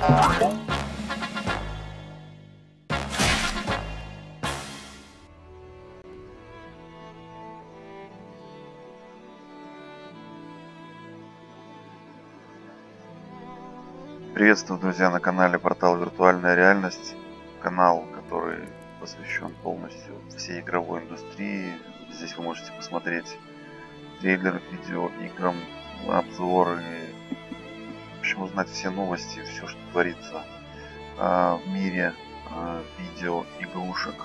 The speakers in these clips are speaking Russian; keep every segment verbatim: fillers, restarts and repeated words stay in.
Приветствую, друзья, на канале Портал Виртуальная Реальность. Канал, который посвящен полностью всей игровой индустрии. Здесь вы можете посмотреть трейлеры к видеоиграм, обзоры, в общем, узнать все новости, все, что творится в мире видеоигрушек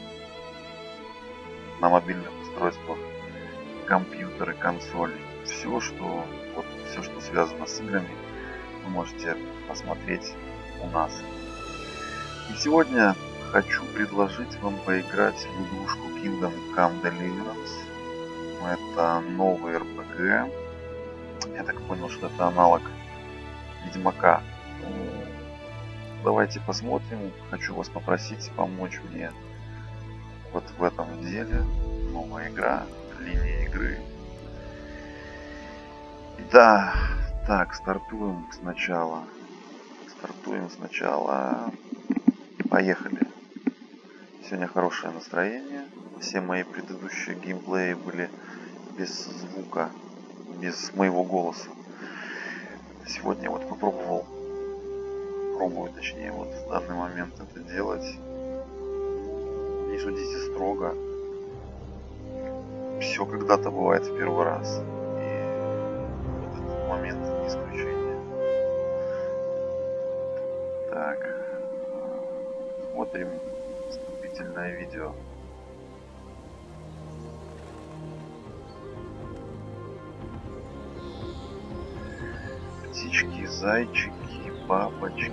на мобильных устройствах, компьютеры, консоли. Все, что, вот, все, что связано с играми, вы можете посмотреть у нас. И сегодня хочу предложить вам поиграть в игрушку Kingdom Come Deliverance. Это новый эр пэ гэ. Я так понял, что это аналог Ведьмака. Давайте посмотрим. Хочу вас попросить помочь мне вот в этом деле. Новая игра, линия игры. Да, так, стартуем сначала. Стартуем сначала. Поехали. Сегодня хорошее настроение. Все мои предыдущие геймплеи были без звука, без моего голоса. Сегодня вот попробовал, пробую точнее вот в данный момент это делать. Не судите строго. Все когда-то бывает в первый раз. И вот этот момент не исключение. Так, смотрим вступительное видео. Птички, зайчики, бабочки.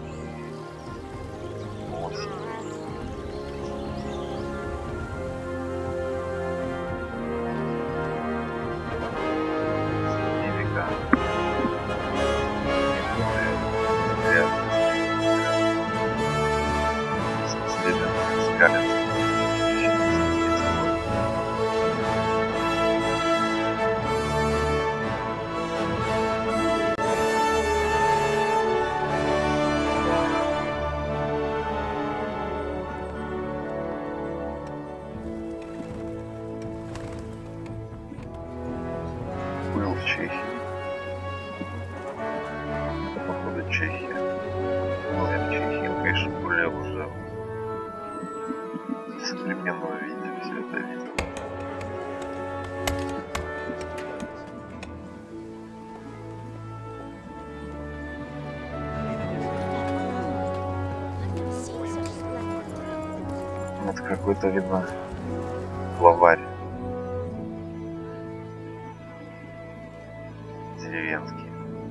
Осень. Века. Был в Чехии. Это, походу, Чехия. Был я в Чехии, он, конечно, более уже современного видео, все это видео. Вот какой-то, видно, главарь деревенский.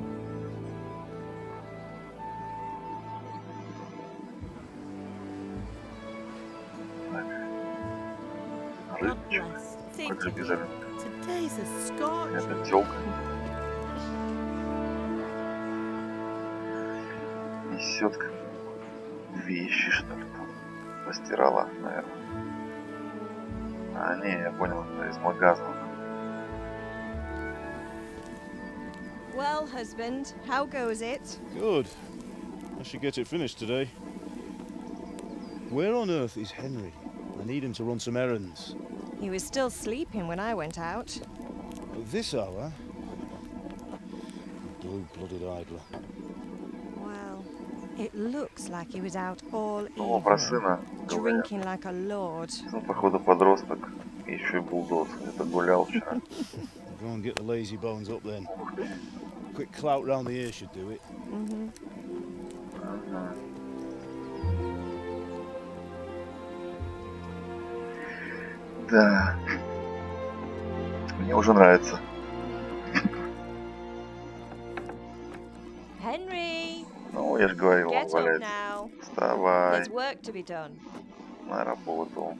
Так. Рыбчик. Как же без рыбки? Это тёлка. Несет вещи, что ли, там. Постирала, наверное. А, не, я понял, это из магазина. Well, husband, how goes it? Good. I should get it finished today. Where on earth is Henry? I need him to run some errands. He was still sleeping when I went out. At this hour? Blue-blooded idler. Well, it looks like he was out all О, про evening, сына говорят. drinking like a lord. Ну, походу, подросток. Еще и булдос. Это гулял вчера. Go and get the lazy bones up then. Quick clout round the ear should do it. Mm-hmm. Ага. Да. Мне уже нравится. Henry, Ну, я же говорил, он get up валяется. now. Вставай. There's work to be done. На работу.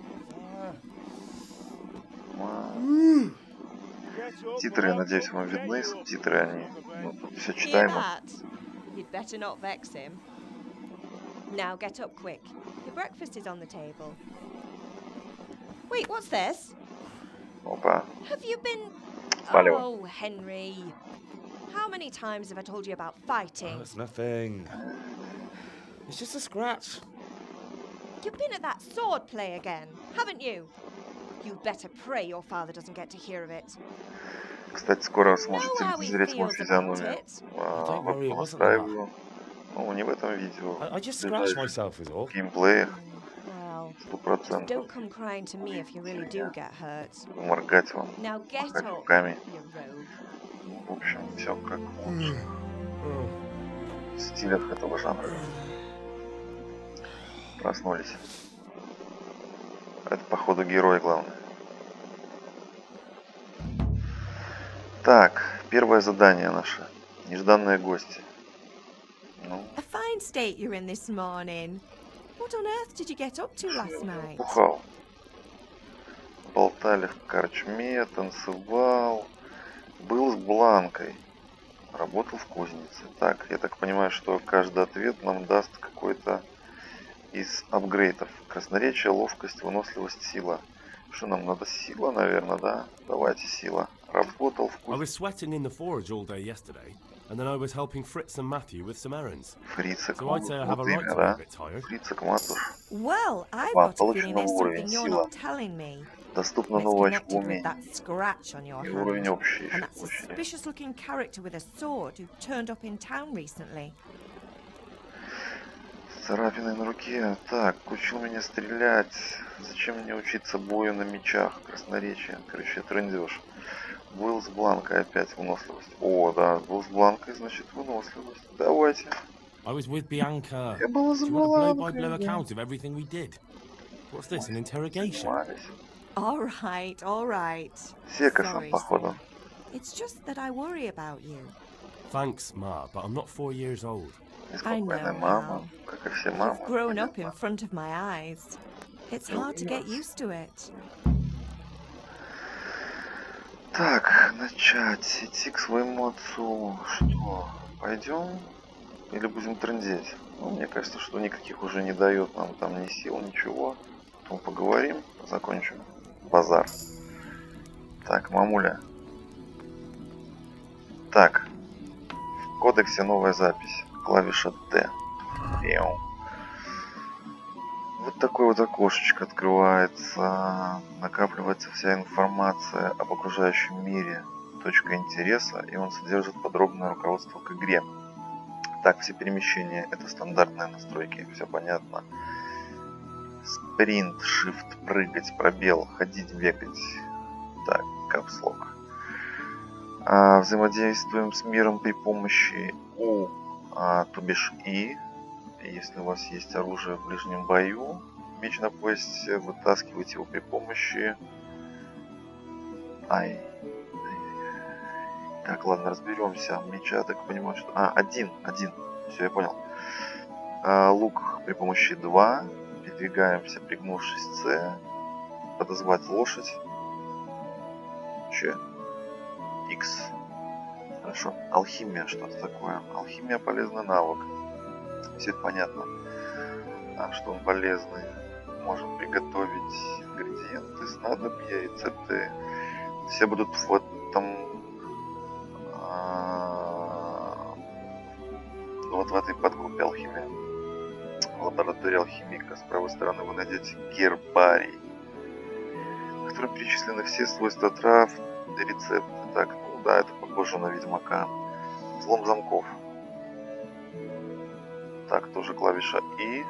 Титры, я надеюсь, вам видны. Субтитры, они, ну, тут все Hear читаемо. that? You'd better not vex him. Now get up quick. Your breakfast is on the table. Wait, what's this? Опа. Have you been... Валил. Oh, Henry. How many times have I told you about fighting? That's nothing. It's just a scratch. You've been at that sword play again, haven't you? You better pray your father doesn't get to hear of it. Кстати, скоро You сможете know how he лицезреть мою feels about физиономию. it. Oh, don't А, worry, it вот wasn't that. настраиваю. Ну, не в этом видео. I, I just В scratched ближайших myself is all. геймплеях. Well, Сто just процентов. don't come crying to me if you really do get hurt. Моргать вам. Now get Махать up, руками. you rogue. В общем, все как лучше. В стилях этого жанра. Проснулись. Это, походу, герой главный. Так, первое задание наше. Нежданные гости. Ну, A fine state you're in this morning. What on earth did you get up to last night? бухал. Болтали в корчме, танцевал. Был с Бланкой. Работал в кузнице. Так, я так понимаю, что каждый ответ нам даст какой-то из апгрейдов. Красноречие, ловкость, выносливость, сила. Что нам надо? Сила, наверное, да? Давайте сила. Работал в I was кузнице. sweating in the forge all day yesterday, and then I was helping Fritz and Matthew with some errands. Фрицек. So I'd say I have a Вот right имя, to be a да? bit tired. Фрицек, Матуш. Well, I've Wow, got a feeling there's получено something you're уровень not telling me. Доступно It's новое очко connected with умений. that scratch on your И уровень hand. общий еще And that получили. suspicious-looking character with a sword who turned up in town recently. Царапины на руке. Так, учил меня стрелять. Зачем мне учиться бою на мечах? Красноречие. Короче, трындеж. Был с Бланкой опять выносливость. О, да, был с Бланкой, значит, выносливость. Давайте. I was with Bianca. Я был Do с you want a blow-by-blow Бланкой. да. account of everything we did? What's this, an interrogation? Занимались. All right, all right. Секосом, Sorry, походу. sir. It's just that I worry about you. Thanks, Ma, but I'm not four years old. Неспокойная know, мама, Hal. как и все мамы. You've grown up in front of my eyes. It's hard to get used to it. Так, начать. Идти к своему отцу. Что, пойдем? Или будем трындеть? Ну, мне кажется, что никаких уже не дает нам там ни сил, ничего. Потом поговорим, закончим базар. Так, мамуля. Так, в кодексе новая запись. Клавиша Т. Эу. Вот такое вот окошечко открывается. Накапливается вся информация об окружающем мире. Точка интереса, и он содержит подробное руководство к игре. Так, все перемещения — это стандартные настройки, все понятно. Спринт, shift, прыгать, пробел, ходить, бегать. Так, капслок. А, взаимодействуем с миром при помощи У, а, то бишь И. Если у вас есть оружие в ближнем бою, меч на поясе, вытаскивайте его при помощи Ай. Так, ладно, разберемся. Меча, так понимаю, что... А, один, один. Все, я понял. А, лук при помощи два. Передвигаемся, пригнувшись С. Подозвать лошадь. Че? X. Хорошо. Алхимия, что-то такое. Алхимия — полезный навык. Все это понятно. А что он полезный? Можем приготовить ингредиенты, снадобья, рецепты. Все будут в этом... Вот в этой подкупе алхимия. В лаборатории алхимика с правой стороны вы найдете гербарий, в котором перечислены все свойства трав и рецепты. Так, ну да, это похоже на Ведьмака. Взлом замков. Так, тоже клавиша И.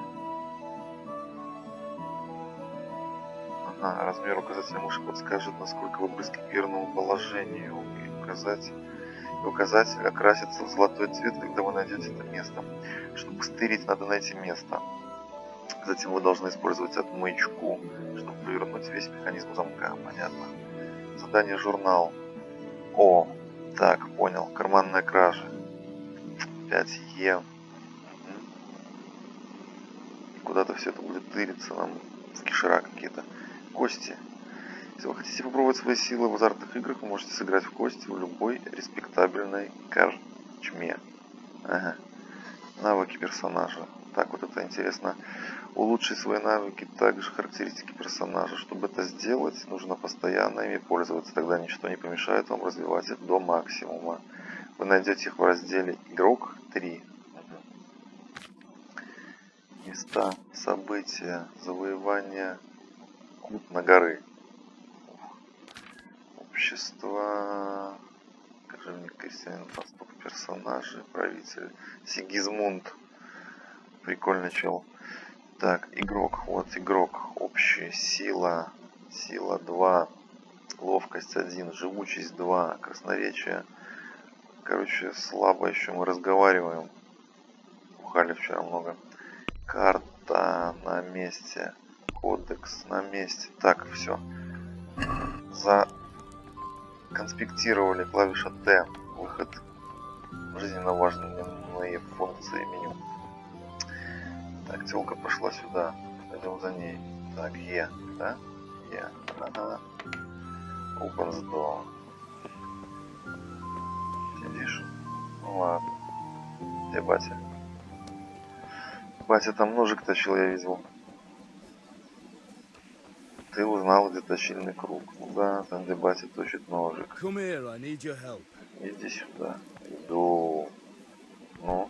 Ага, размер указателя мыши подскажет, насколько вы близки к верному положению. И указать... Указатель окрасится в золотой цвет, когда вы найдете это место. Чтобы стырить, надо найти место. Затем вы должны использовать отмычку, чтобы повернуть весь механизм замка. Понятно. Задание журнал. О, так, понял. Карманная кража. пять Е. И куда-то все это будет тыриться нам в кишера какие-то. Кости. Если вы хотите попробовать свои силы в азартных играх, вы можете сыграть в кости в любой респектабельной корчме. Ага. Навыки персонажа. Так, вот это интересно. Улучшить свои навыки, также характеристики персонажа. Чтобы это сделать, нужно постоянно ими пользоваться. Тогда ничто не помешает вам развивать их до максимума. Вы найдете их в разделе «Игрок три». Места, события, завоевание Кутна горы. Общество, кожевник, крестьянин, пастух, персонажи, правитель, Сигизмунд. Прикольный чел. Так, игрок, вот игрок. Общая сила, сила два, ловкость один, живучесть два, красноречие. Короче, слабо еще мы разговариваем. Бухали вчера много. Карта на месте. Кодекс на месте. Так, все. Законспектировали клавиша Т. Выход. Жизненно важные функции меню. Так, телка пошла сюда. Пойдем за ней. Так, Е, да? Е. Ага. Open the door. Сидишь? Ну ладно. Где батя? Батя там ножик точил, я видел. Ты узнал, где точильный круг. Ну да, там где батя точит ножик. Иди сюда. Иду. Ну?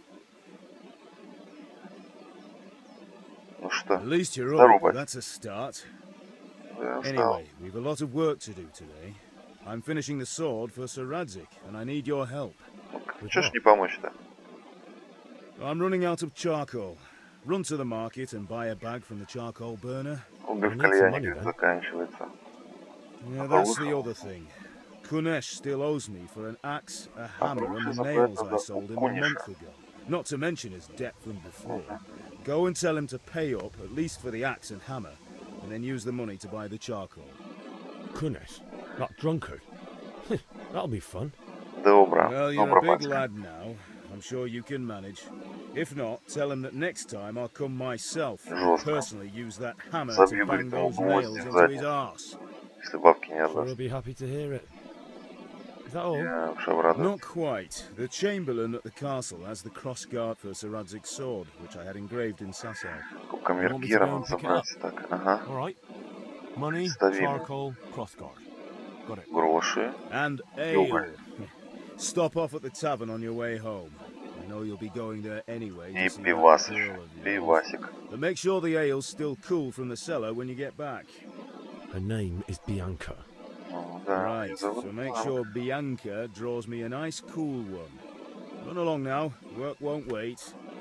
Ну что? Здорово, батя. Да, Anyway, we've a lot of work to do today. I'm finishing the sword for Sir Radzig, and I need your help. Чё ж не помочь-то? I'm running out of charcoal. Run to the market and buy a bag from the charcoal burner. Уголь в кальяне заканчивается. Yeah, that's the other thing. Kunesh still owes me for an axe, a hammer, and the nails I sold him a month ago. Not to mention his debt from before. Go and tell him to pay up, at least for the axe and hammer, and then use the money to buy the charcoal. Kunesh, that drunkard. That'll be fun. Добро. Well, you're Добро, a big батя. lad now. I'm sure you can manage. If not, tell him that next time I'll come myself and Жестко. personally use that hammer Забью to bang бритому those nails гвозди в into his задницу, arse. если бабки не Sure, отдаст. he'll be happy to hear it. Is that all? Я уж обрадуюсь. Not quite. The Chamberlain at the castle has the cross guard for Sir Radzig's sword, which I had engraved in Sasau. Сколько want me to go мергера and надо pick it забрать. Так, ага. All right. Money, Ставим. charcoal, crossguard. Got it. Гроши. And ale. Stop off at the tavern on your way home. I know you'll be going there anyway. И to see that пивас girl еще. of yours. Пивасик. But make sure the ale's still cool from the cellar when you get back. Her name is Bianca. Ну, да, Right, её зовут so make Анна. sure Bianca draws me a nice cool one. Run along now, work won't wait.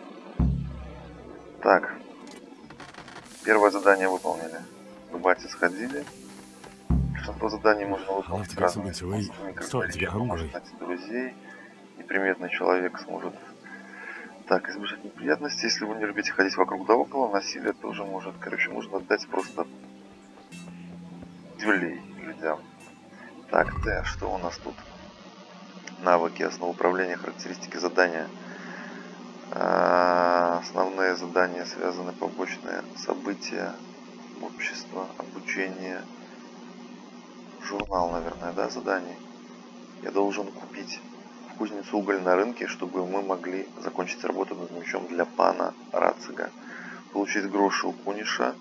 Так. Первое задание выполнили. К бате сходили. Большинство заданий можно I'll have выполнить to с get разными something to eat. способами, как Starting to get говорится, можно hungry. найти друзей. Неприметный человек сможет так избежать неприятностей. Если вы не любите ходить вокруг да около, насилие тоже может. Короче, можно дать просто дюлей людям. Так, Т, что у нас тут? Навыки, основы управления, характеристики задания. А, основные задания связаны побочные события, общество, обучение, журнал, наверное, да, заданий. Я должен купить в кузницу уголь на рынке, чтобы мы могли закончить работу над мечом для пана Радзига. Получить гроши у Куниша.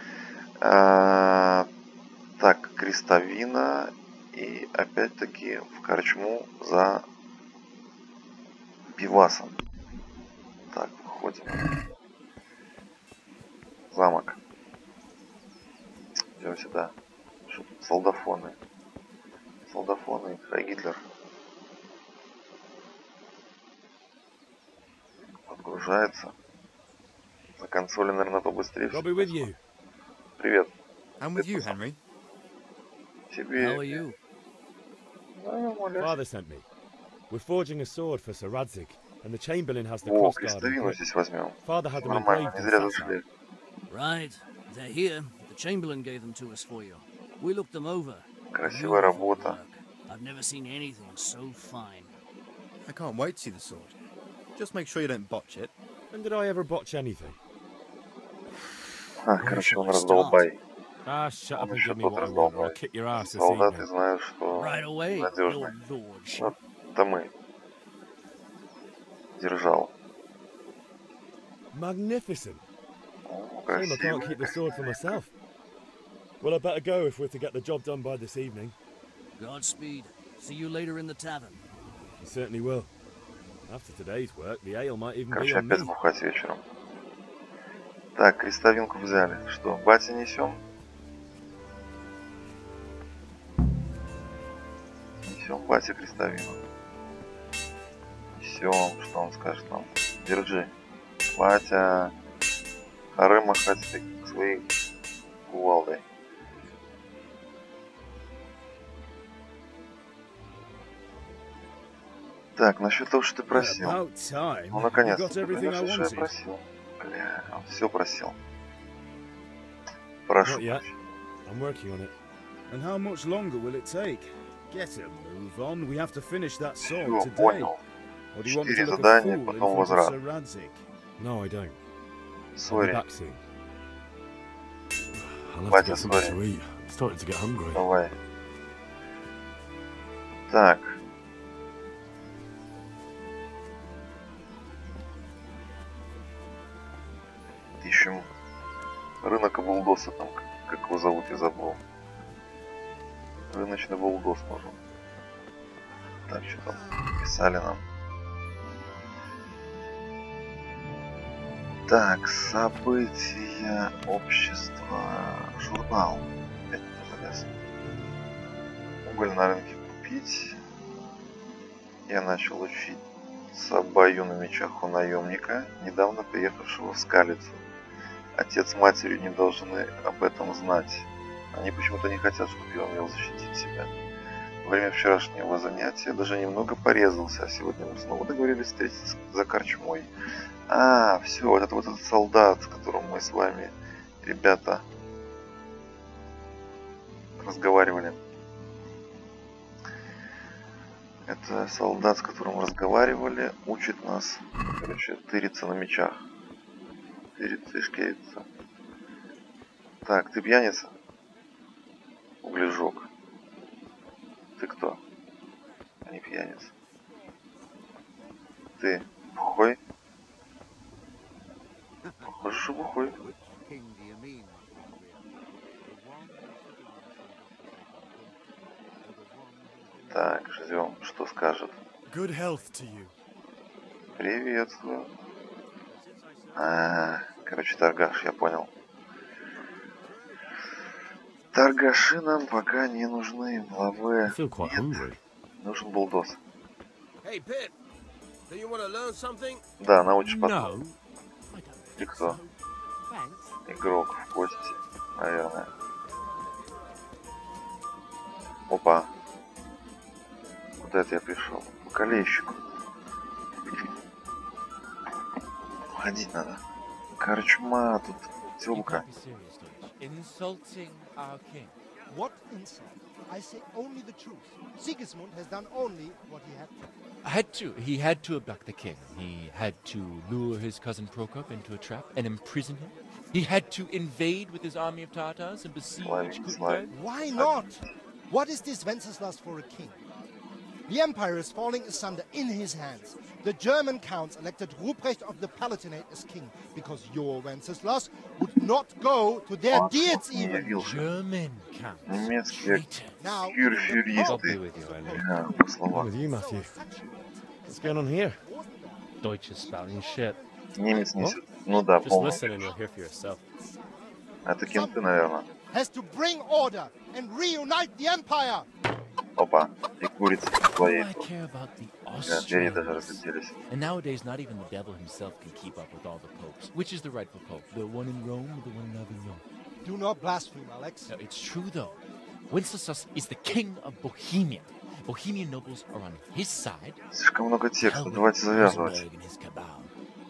А, так, крестовина. И опять-таки в корчму за пивасом. Так, выходим. Замок. Идем сюда. Что тут? Солдафоны. Солдафоны. Хай Гитлер. Подгружается. За консоли, наверное, побыстрее. I'll be with you. Привет. I'm with you, Henry. Тебе... How are you? Father sent me. We're forging a sword for Sir Radzig, and the Chamberlain has the О, crossguard. крестовину здесь возьмем. Father had them Нормально, engraved не in зря Sasau. зашли. Right. They're here. The Chamberlain gave them to us for you. We looked them over. Красивая Beautiful работа. work. I've never seen anything so fine. I can't wait to see the sword. Just make sure you don't botch it. When did I ever botch anything? А, короче, он раздолбай. Ah, shut Он up and еще give me тот what I want, or I'll раздолбай. kick your ass this Солдаты evening. знают, что Right away, надежный. your lordship. Вот, это мы. Держал. Magnificent. О, Shame I can't keep the красивый. sword for myself. Well, I better go if we're to get the job done by this evening. Godspeed. See you later in the tavern. You certainly will. After today's work, the ale might even be Короче, on опять me. бухать вечером. Так, крестовинку взяли. Что, бате несем? Несем бате крестовину. Несем, что он скажет нам? Держи. Батя. Хоры махать своей кувалдой. Так, насчет того, что ты просил. Ну, наконец-то, ты принес, что я просил. Бля, он все просил. Прошу. I'm working on it. And how much longer will it take? Get a move on. We have to finish that song today. Понял. Четыре задания, потом возврат. No, I don't. Сори. Батя, сори. Starting to get hungry. Давай. Так. Ищем рынок Булдоса, там, как его зовут, я забыл. Рыночный Булдос нужен. Так, что там писали нам. Так, события, общество, журнал. Это залез. Уголь на рынке купить. Я начал учить собою на мечах у наемника, недавно приехавшего в Скалицу. Отец с матерью не должны об этом знать. Они почему-то не хотят, чтобы я умел защитить себя. Во время вчерашнего занятия даже немного порезался, а сегодня мы снова договорились встретиться за корчмой. А, все, вот это вот этот солдат, с которым мы с вами, ребята, разговаривали. Это солдат, с которым разговаривали, учит нас, короче, тыриться на мечах. Тыриться и шкериться. Так, ты пьяница? Углежок. Ты кто? А не пьяница. Ты бухой? Похоже, что бухой. Так, ждем, что скажет. Good health to you. Приветствую. А, короче, торгаш, я понял. Торгаши нам пока не нужны. Главы. Нужен Булдос. Hey, Pip. Do you want to learn something? Да, научишь потом. No. Ты кто? Игрок в кости, наверное. Опа. Куда это я пришел? По колейщику. Ходить надо. Корчма, тут тёлка. Insulting our king. What insult? I say only the truth. Sigismund has done only what he had to. Had to. He had to abduct the king. He had to lure his cousin Prokop into a trap and imprison him. He had to invade with his army of Tatars and besiege Kutberg. Why not? What is this Wenceslas for a king? The empire is falling asunder in his hands. The German counts elected Ruprecht of the Palatinate as king because your Wenceslas would not go to their deeds even. German counts. Немецкие Now, фюрфюристы. With you, Matthew. What's going on here? Deutsch is spouting shit. Немец несет. Ну да, Just полный. listen and you'll hear for yourself. Это кенты, наверное. has to bring order and reunite the empire. Опа, и курица своей. I care about the Двери даже Austrians. разлетелись. And nowadays, not even the devil himself can keep up with all the popes. Which is the rightful pope? The one in Rome or the one in Avignon? Do not blaspheme, Alex. No, it's true, though. Wenceslas is the king of Bohemia. Bohemian nobles are on his side. Слишком много текста, давайте завязывать. And his cabal.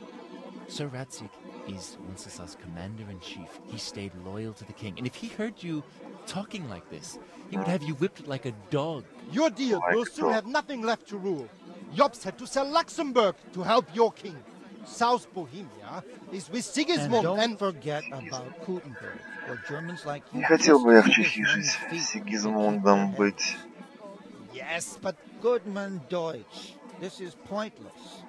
Sir Radzik is Wenceslas' commander-in-chief. He stayed loyal to the king. And if he heard you talking like this, he would have you whipped like a dog. Your deal will soon have nothing left to rule. Jobst had to sell Luxembourg to help your king. South Bohemia is with Sigismund and... don't and... forget about Gutenberg, where Germans like you... Не хотел бы я в Чехии жить, с Сигизмундом быть. Yes, but... Goodman Deutsch, this is pointless.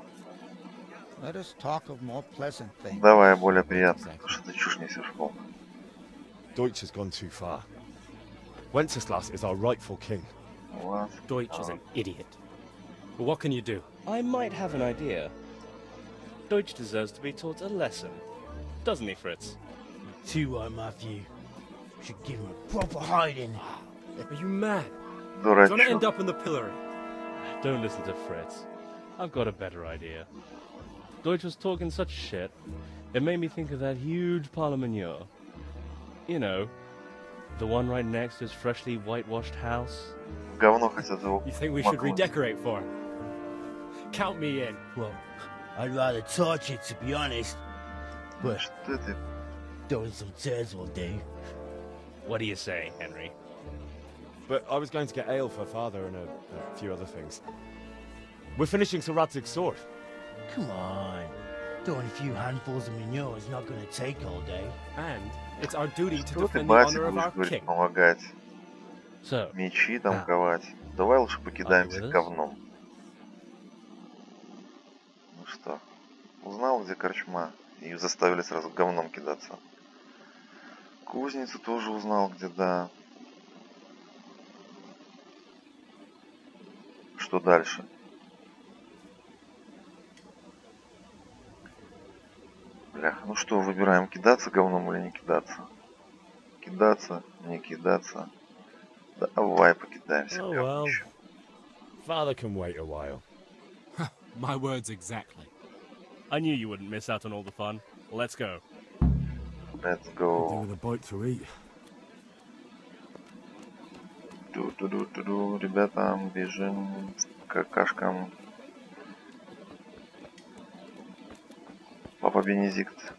Let us talk of more pleasant things. Давай более приятно, потому что ты чушь несешь полно. Deutsch has gone too far. Wenceslas is our rightful king. What? Deutsch is an idiot. But what can you do? I might have an idea. Deutsch deserves to be taught a lesson. doesn't he, Fritz? Too right, Matthew. Should give him a proper hiding. Are you mad? Дурачок. He's gonna end up in the pillory. Don't listen to Fritz. I've got a better idea. Deutsch was talking such shit, it made me think of that huge Parlement. You know, the one right next to his freshly whitewashed house. Говно хотят его. You think we should redecorate for him? Count me in. Well, I'd rather torch it, to be honest. But throwing some tears will do. What do you say, Henry? But I was going to get ale for father and a, a few other things. We're finishing Sir Radzig's sword. Come on. Throwing a few handfuls of manure is not going to take all day. And it's our duty to Что ты defend the бате honor of будешь, our говорит, king. помогать? So, Мечи там ah. ковать. Давай лучше покидаемся with us? говном. Ну что, узнал, где корчма, и заставили сразу говном кидаться. Кузницу тоже узнал, где, да. Что дальше? Бляха, ну что, выбираем, кидаться говном или не кидаться? Кидаться, не кидаться. Давай покидаемся. Oh well. Father can wait a while. My words exactly. I knew you wouldn't miss out on all the fun. Let's go. Let's go. Do with a bite to eat. Ду-ду-ду-ду-ду, ребята, бежим к какашкам. Папа Бенедикт.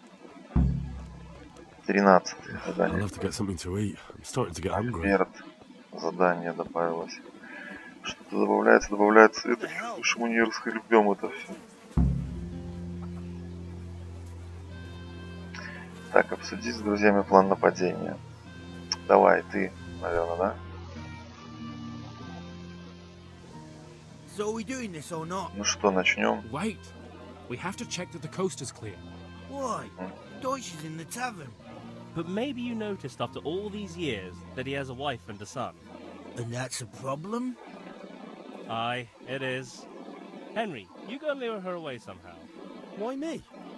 тринадцатое I'll задание. have to get something to eat. I'm starting to get hungry. Смерть. Задание добавилось. Что-то добавляется, добавляется. Это что мы не расхлебем это все. Так, обсудить с друзьями план нападения. Давай, ты, наверное, да? So are we doing this or not? Ну что, начнем? Wait. We have to check that the coast is clear. Why? Deutsch is in the tavern. But maybe you noticed after all these years that he has a wife and a son. And that's a problem? Aye, it is. Henry, you go and lure her away somehow. Why me?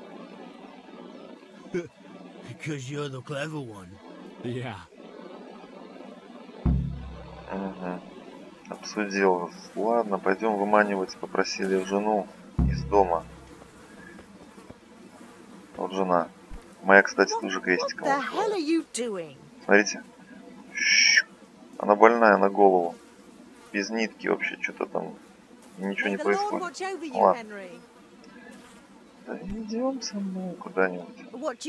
Because you're the clever one. Yeah. Угу. Обсудил. Ладно, пойдем выманивать. Попросили жену из дома. Вот жена. Моя, кстати, тоже крестиком ушла. Смотрите. Она больная на голову. Без нитки вообще, что-то там. Ничего не происходит. Ладно. Да идем со мной куда-нибудь.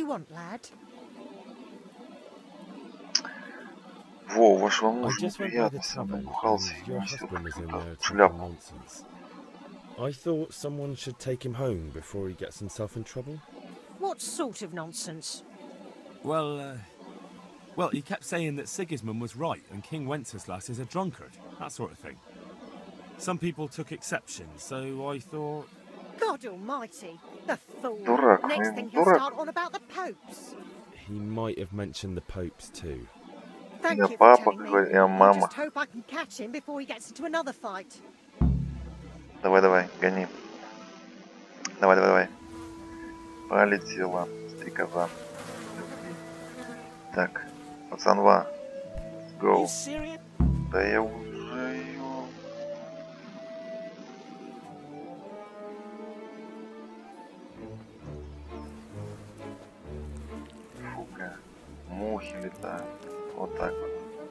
Во, у вашего мужа неприятности. Он бухался и носил какую-то шляпу. I thought someone should take him home before he gets himself in trouble. What sort of nonsense? Well, uh, well, he kept saying that Sigismund was right and King Wenceslas is a drunkard, that sort of thing. Some people took exception, so I thought... God almighty, the fool. Дурак, Next thing he'll дурак. start on about the popes. He might have mentioned the popes too. Thank Я you for папа, telling me. говорит, я I мама. just hope I can catch him before he gets into another fight. Давай, давай, гони. Давай, давай, давай. Полетела, стрекоза. Так, пацанва. Go. Да я уже ее... Фука. Мухи летают. Вот так вот.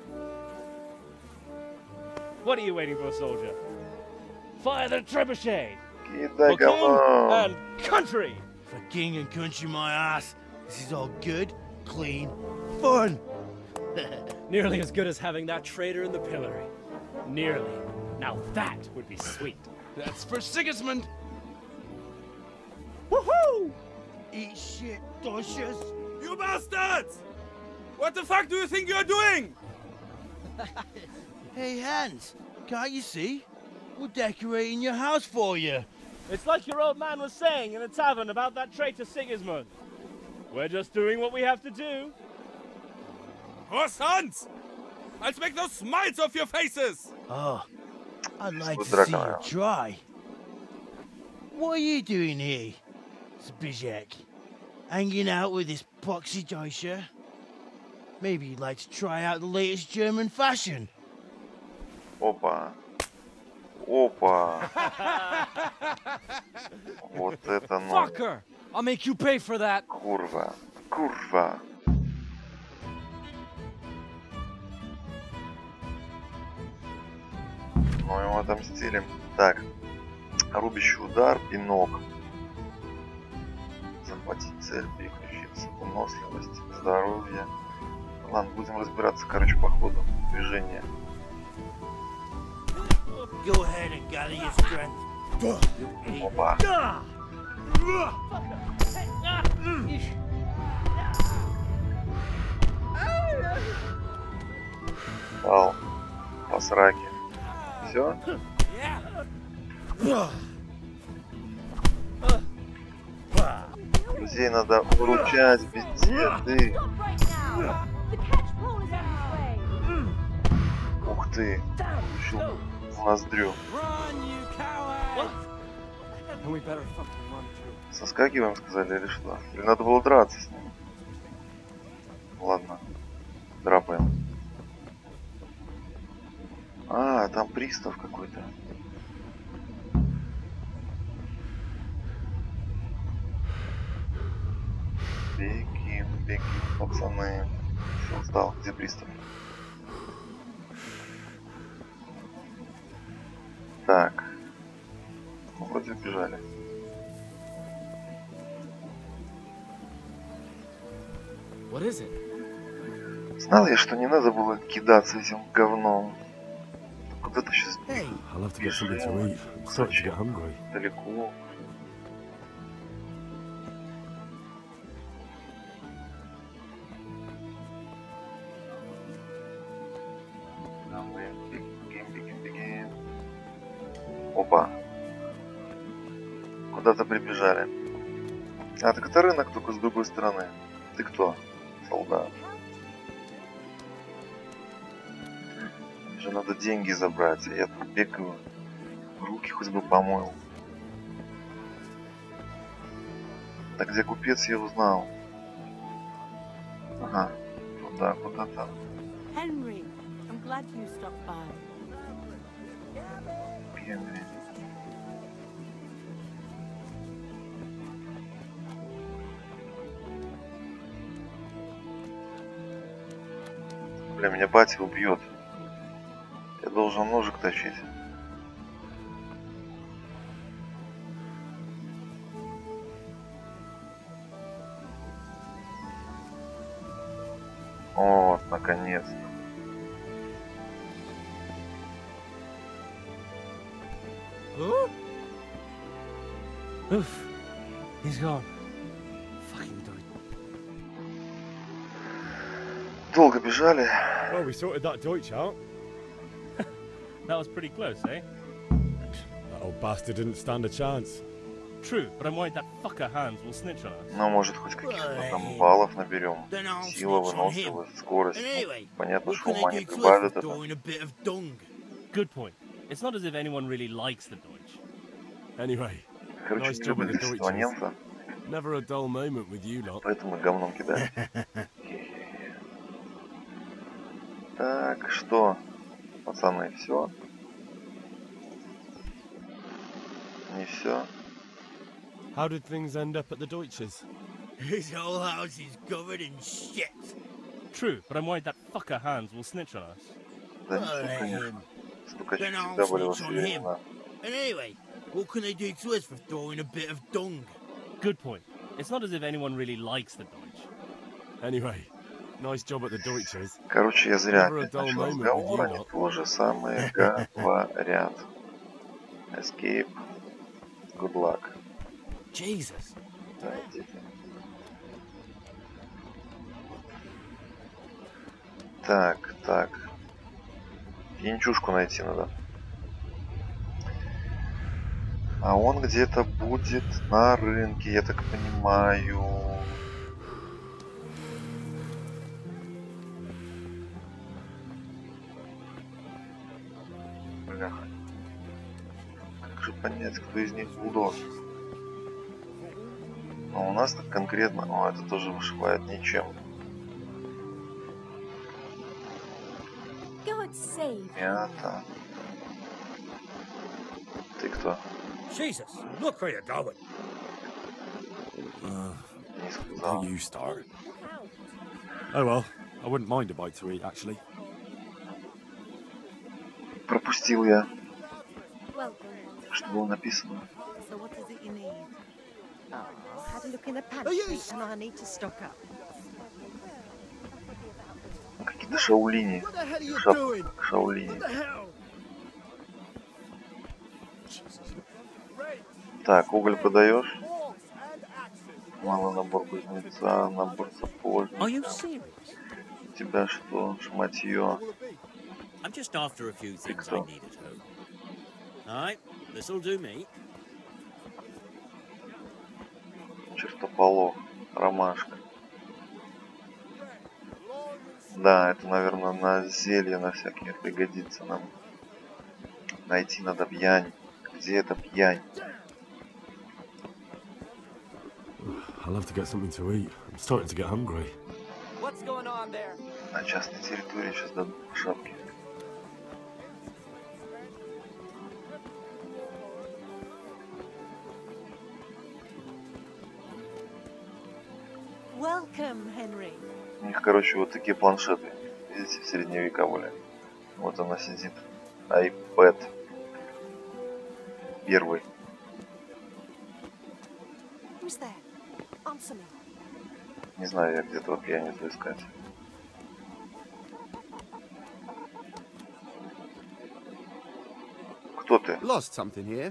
What are you waiting for, soldier? Fire the trebuchet! Кидай For king говно. and country! For king and country, my ass. This is all good, clean, fun. Nearly as good as having that traitor in the pillory. Nearly. Now that would be sweet. That's for Sigismund. Woohoo! Eat shit, Deutsches. You bastards! What the fuck do you think you're doing? Hey, Hans, can't you see? We're decorating your house for you. It's like your old man was saying in the tavern about that traitor Sigismund. We're just doing what we have to do. Oh, sons! I'll make those smiles off your faces! Oh, I'd like With to see you Dracula. try. What are you doing here, Zbigniew? Hanging out with this poxy Deutscher? Maybe you'd like to try out the latest German fashion. Опа. Опа. Вот это ну. Fucker! I'll make you pay for that. Курва. Курва. Ну ему отомстили. Так. Рубящий удар, пинок. Захватить цель, переключиться. Выносливость, здоровье. Ладно, будем разбираться, короче, по ходу движения. Go ahead and gather your strength. Опа. Дал по сраке. Все? Друзей надо выручать, беды. Ух ты. Получил в ноздрю. Соскакиваем, сказали, или что? Или надо было драться с ним? Ладно. Драпаем. А, там пристав какой-то. Бегим, бегим, пацаны. Все, устал. Где пристав? Так. Ну, вроде убежали. What is it? Знал я, что не надо было кидаться этим говном. Куда-то сейчас I'll have to get something to eat. I'm starting to get hungry. Далеко. Бегим, бегим, бегим. Опа. Куда-то прибежали. А, так это рынок, только с другой стороны. Ты кто? Солдат. Мне же надо деньги забрать, а я тут бегаю. Руки хоть бы помыл. Так где купец, я узнал. Ага. Туда, куда-то. Henry, I'm glad you stopped by. Генри. Бля, меня батя убьет. Я должен ножик тащить. Вот, наконец-то. Oof. He's gone. Fucking Deutsch. Долго бежали. Well, we sorted that Deutsch out. That was pretty close, eh? That old bastard didn't stand a chance. True, but I'm worried that fucker Hans will snitch on us. Ну, может, хоть каких-то там баллов наберем. Сила, выносливость, скорость. Понятно, что ума не прибавит это. Good point. It's not as if anyone really likes the Deutsch. Anyway, Короче, nice не job люблю with the личного Deutsches. немца, Never a dull moment with you lot. поэтому говном кидаю. Так, что, пацаны, все? Не все. How did things end up at the Deutsches? His whole house is covered in shit. True, but I'm worried that fucker Hans will snitch on us. Да не Well, стукаешь. um, Стукачи then I'll всегда были snitch on him. восприниманы. And anyway, what can they do to us for throwing a bit of dung? Good point. It's not as if anyone really likes the Deutsch. Anyway, nice job at the Deutsches. Короче, я зря Never a опять dull начал moment with разговор, you они lot. то же самое говорят. Escape. Good luck. Jesus. Да, идите. Так, так. Пьянчушку найти надо. А он где-то будет на рынке, я так понимаю. Бляха. Как же понять, кто из них булдос? Но у нас так конкретно, о, это тоже вышивает ничем. Это... Ты кто? Jesus, look where you're going. Uh, Не сказал. you start. Oh well, I wouldn't mind a bite to eat, actually. Пропустил я. Что было написано? So what is it you need? Oh, I had a look in the pantry and I need to stock up. Какие-то шаулини. Шап... Шаулини. Так, уголь продаешь? Мало набор кузнеца, набор сапожника. У тебя что, шматье? I'm just after a few things I need at home. All right, this'll do me. Чертополох, ромашка. Да, это, наверное, на зелье, на всякие пригодится нам. Найти надо пьянь. Где эта пьянь? I'll have to get something to eat. I'm starting to get hungry. What's going on there? На частной территории сейчас дадут шапки. Welcome, Henry. У них, короче, вот такие планшеты. Видите, в средние века были. Вот она сидит. iPad. Первый. Who's there? Answer me. Не знаю, я где-то вот пьяницу искать. Кто ты? Lost something here.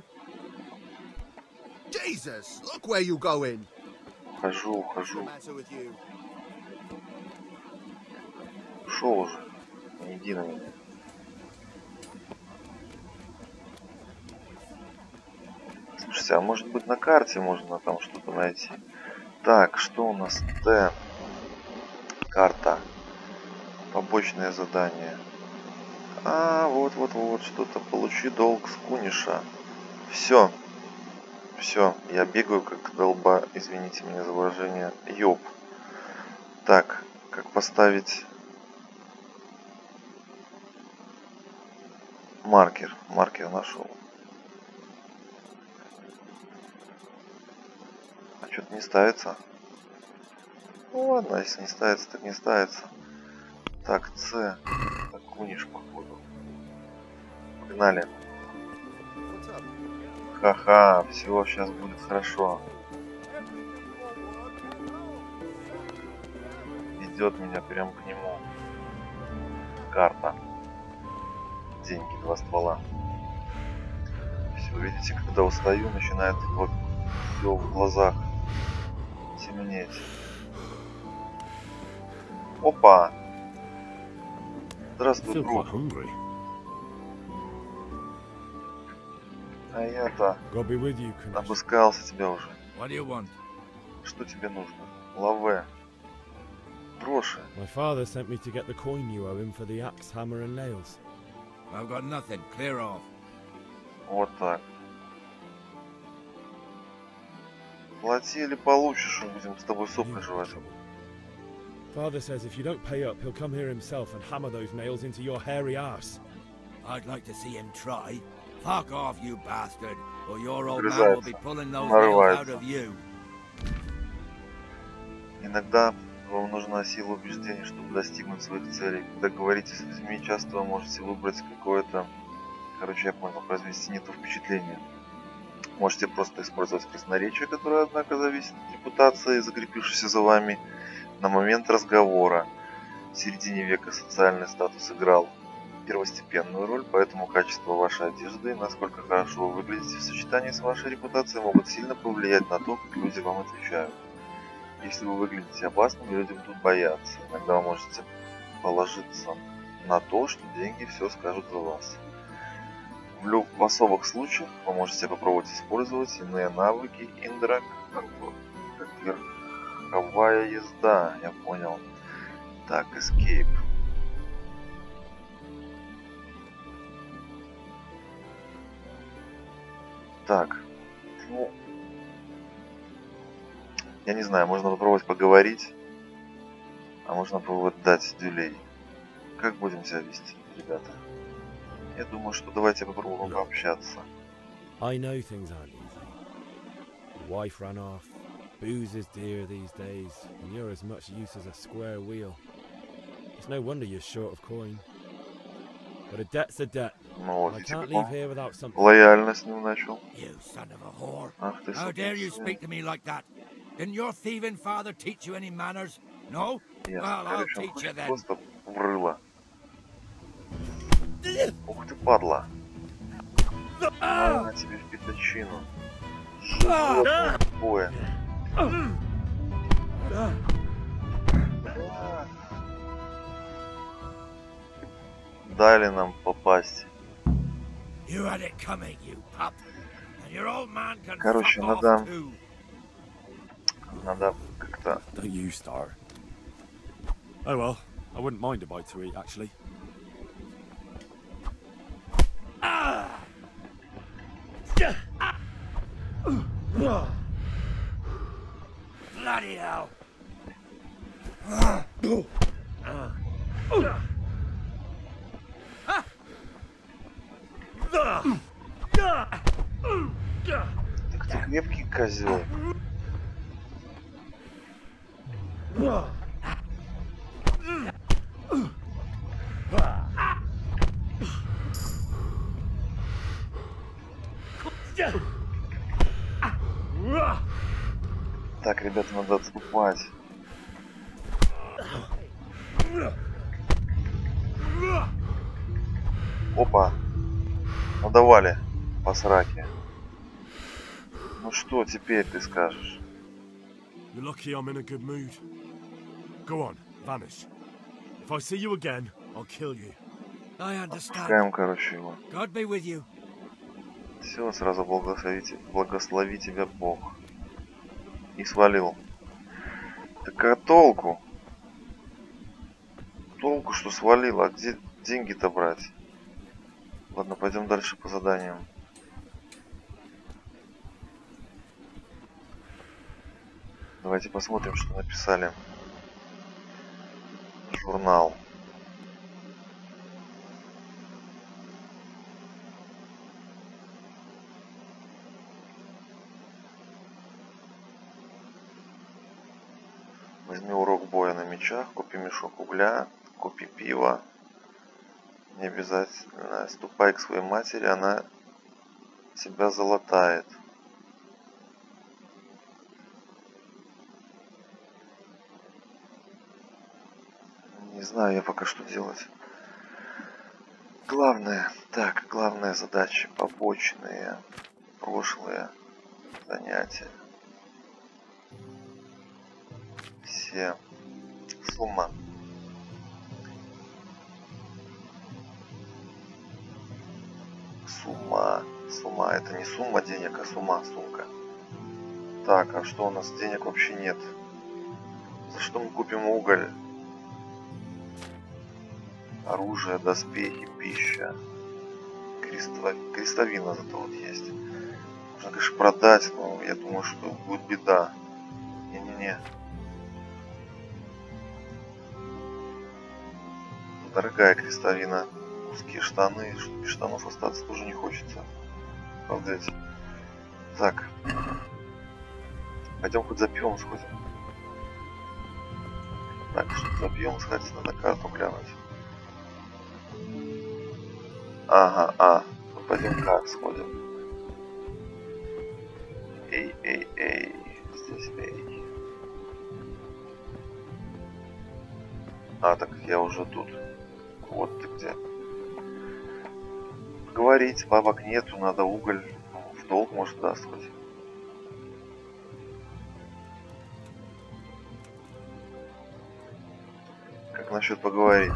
Jesus, look where you going. Хожу, ухожу. Ушел уже. Не иди на меня. Слушайте, а может быть на карте можно там что-то найти? Так, что у нас? Т. Карта. Побочное задание. А, вот-вот-вот, что-то. Получи долг с Куниша. Все. Все, я бегаю как долба, извините меня за выражение, ёб. Так, как поставить маркер? Маркер нашел. А что-то не ставится. Ну ладно, если не ставится, так не ставится. Так, С. Так, Куниш, походу. Погнали. Ха-ха, все сейчас будет хорошо. Ведет меня прям к нему. Карта. Деньги, два ствола. Все, видите, когда устаю, начинает вот все в глазах темнеть. Опа! Здравствуй, друг. А я-то обыскался тебя уже. Что тебе нужно? Лаве. Броши. My father sent me to get the coin you owe him for the axe, hammer and nails. I've got nothing. Clear off. Вот так. Плати или получишь, и будем с тобой сопли жевать. Father says if you don't pay up, he'll come here himself and hammer those nails into your hairy arse. I'd like to see him try. Fuck off, you bastard, or your old man will be pulling those nails out of you. Иногда вам нужна сила убеждения, чтобы достигнуть своих целей. Когда говорите с людьми, часто вы можете выбрать какое-то, короче, я понял, произвести не то впечатление. Можете просто использовать красноречие, которое, однако, зависит от репутации, закрепившейся за вами на момент разговора. В середине века социальный статус играл первостепенную роль, поэтому качество вашей одежды и насколько хорошо вы выглядите в сочетании с вашей репутацией могут сильно повлиять на то, как люди вам отвечают. Если вы выглядите опасным, люди будут бояться. Иногда вы можете положиться на то, что деньги все скажут за вас. В, люб... в особых случаях вы можете попробовать использовать иные навыки Индра, как, как верховая езда, я понял. Так, escape. Так, ну, Я не знаю, можно попробовать поговорить, а можно попробовать дать дюлей. Как будем себя вести, ребята? Я думаю, что давайте попробуем пообщаться. I know things aren't easy. Your wife ran off. Booze is dear these days, and you're as much use as a square wheel. It's no wonder you're short of coin. But a debt's a debt. Ну, I can't leave here without something. Лояльно с ним начал. You son of a whore. Ах ты, How dare you speak to me like that? Didn't your thieving father teach you any manners? No? Yes, Well, I'll короче, он teach you хочет then. просто в рыло. Ух ты, падла. На тебе в пятачину. Боя. Дали нам попасть. You had it coming, you pup. And your old man can Короче, fuck надо... off too. Надо как-то... Don't you start. Oh well, I wouldn't mind a bite to eat, actually. Bloody hell. Так ты крепкий козел. Так, ребята, надо отступать. Опа. Надавали по сраке. Ну что теперь ты скажешь? You're lucky I'm in a good mood. Go on, vanish. If I see you again, I'll kill you. I understand. Пускаем, короче, его. God be with you. Все, сразу благословите, благослови тебя Бог. И свалил. Так а толку? Толку, что свалил, а где деньги-то брать? Ладно, пойдем дальше по заданиям. Давайте посмотрим, что написали. Журнал. Возьми урок боя на мечах, купи мешок угля, купи пиво. Не обязательно. Ступай к своей матери, она тебя залатает. Не знаю я пока что делать. Главное, так, главная задача, побочные, прошлые занятия. Все. Сумма. Сумма. Сумма. Это не сумма денег, а сумма, сумка. Так, а что у нас денег вообще нет? За что мы купим уголь? Оружие, доспехи, пища. Крестово... Крестовина зато вот есть. Можно, конечно, продать, но я думаю, что будет беда. Не-не-не. Дорогая крестовина. Узкие штаны. Без штанов остаться тоже не хочется. Правда ведь? Так. Пойдем хоть за пивом сходим. Так, что за пивом сходить, надо карту глянуть. Ага, а. Ну, пойдем как сходим. Эй, эй, эй. Здесь эй. А, так я уже тут. Вот ты где. Говорить, бабок нету, надо уголь. В долг, может, даст хоть. Как насчет поговорить?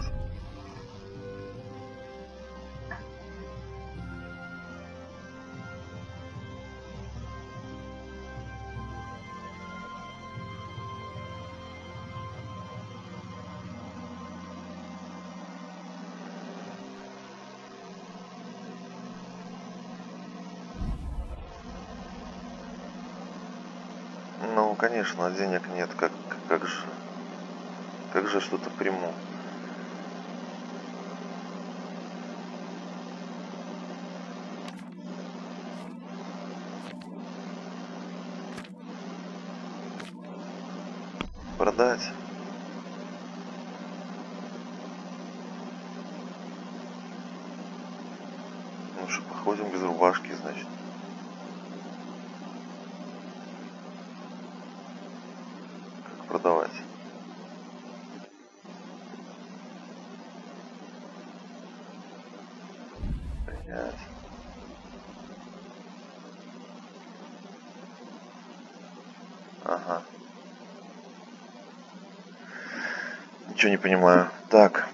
Ну, конечно, денег нет, как, как же, как же что-то приму. Продать. Ну что, походим без рубашки, значит. Как продавать? Принять. Ага. Ничего не понимаю. Так.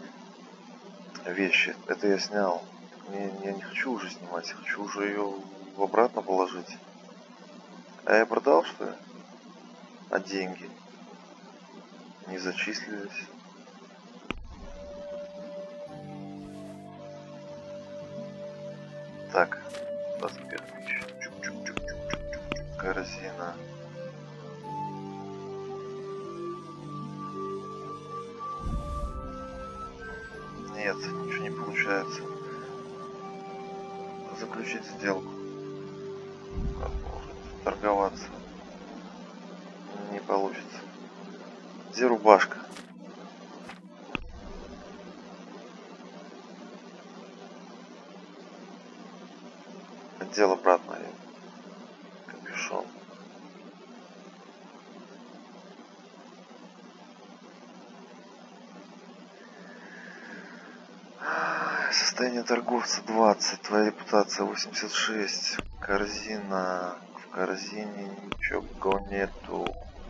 Вещи. Это я снял. Не, я не хочу уже снимать. Я хочу уже ее обратно положить. А я продал, что ли? А деньги? Не зачислились. Так. двадцать пять тысяч. Чук-чук-чук-чук-чук-чук. Корзина. Нет, ничего не получается. Заключить сделку. Торговаться. Не получится. Где рубашка? Отдел обратно. Капюшон. Состояние торговца двадцать, твоя репутация восемьдесят шесть, корзина, в корзине ничего нету.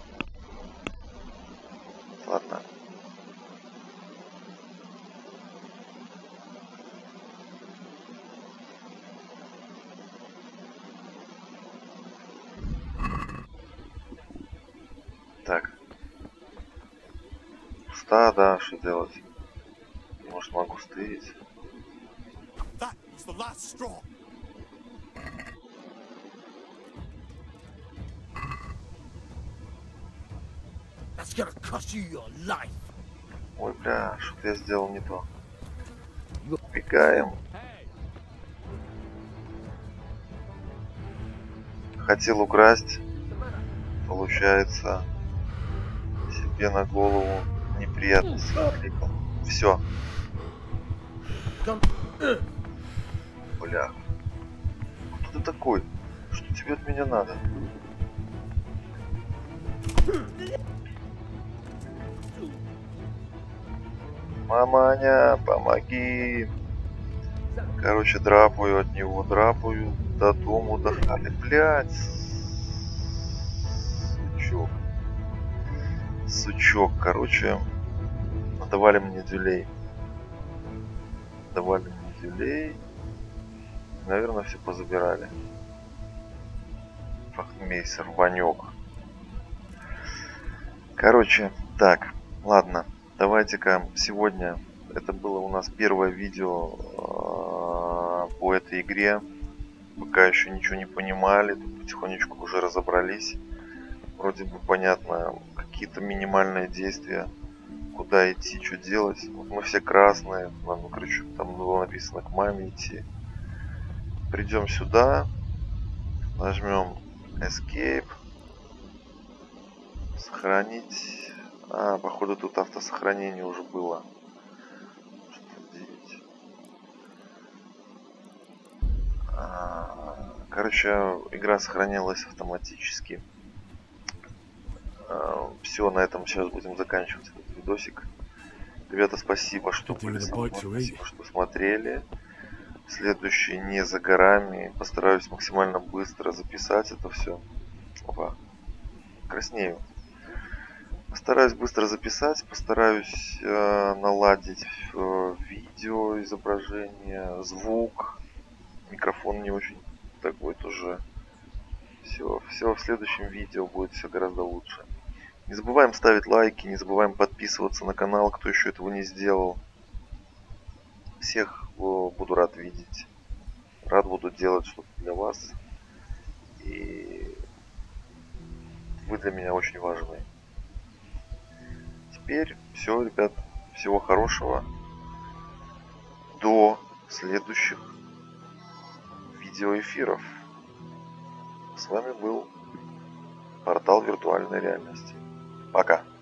Ладно. Так. Пуста, да, что делать? Может, могу стырить? The last straw. That's gonna cost you your life. Ой, бля, что-то я сделал не то. Убегаем. Хотел украсть. Получается, себе на голову неприятности накликал. Все. Бля. Кто ты такой? Что тебе от меня надо? Маманя, помоги. Короче, драпаю от него, драпаю. До дому дохали. Блять. Сучок. Сучок. Короче, давали мне дюлей. Давали мне дюлей. Наверное, все позабирали. Фахтмейстер, Ванек. Короче, так, ладно. Давайте-ка сегодня, это было у нас первое видео э, по этой игре. Пока еще ничего не понимали, тут потихонечку уже разобрались. Вроде бы понятно, какие-то минимальные действия, куда идти, что делать. Вот мы все красные, нам, короче, там было написано к маме идти. Придем сюда, нажмем Escape, сохранить. А, походу тут автосохранение уже было. А, короче, игра сохранилась автоматически. А, все, на этом сейчас будем заканчивать этот видосик. Ребята, спасибо, что были со мной, спасибо, что смотрели. Следующий не за горами. Постараюсь максимально быстро записать это все. Опа, краснею. Постараюсь быстро записать, постараюсь э, наладить э, видео, изображение, звук. Микрофон не очень такой тоже. Все, все в следующем видео будет все гораздо лучше. Не забываем ставить лайки, не забываем подписываться на канал, кто еще этого не сделал. Всех э, буду рад видеть. Рад буду делать что-то для вас. И Вы для меня очень важны. Теперь все, ребят. Всего хорошего. До следующих видеоэфиров. С вами был Портал Виртуальной Реальности. Пока.